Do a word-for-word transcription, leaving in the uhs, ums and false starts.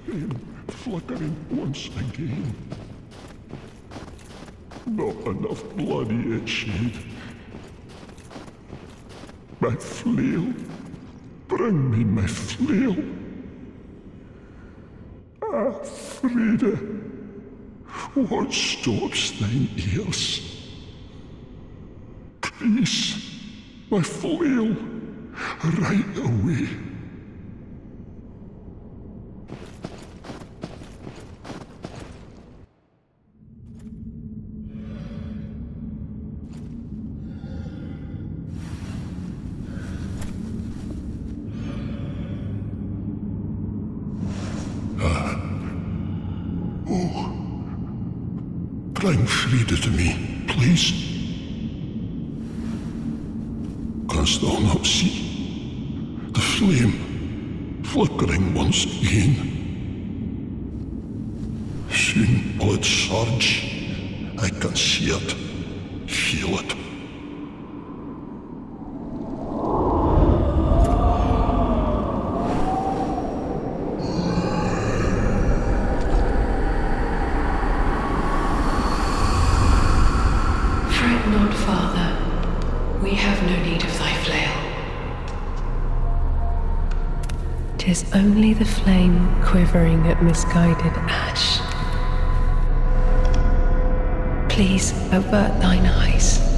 flame flickering once again. Not enough blood yet shed. My flail. Bring me my flail. Ah, Frida. What stops thine ears? Please, my flail, right away. Bring Frida to me, please. Canst thou not see the flame flickering once again? Soon will it surge. I can see it, feel it. Not, Father. We have no need of thy flail. 'Tis only the flame quivering at misguided ash. Please avert thine eyes.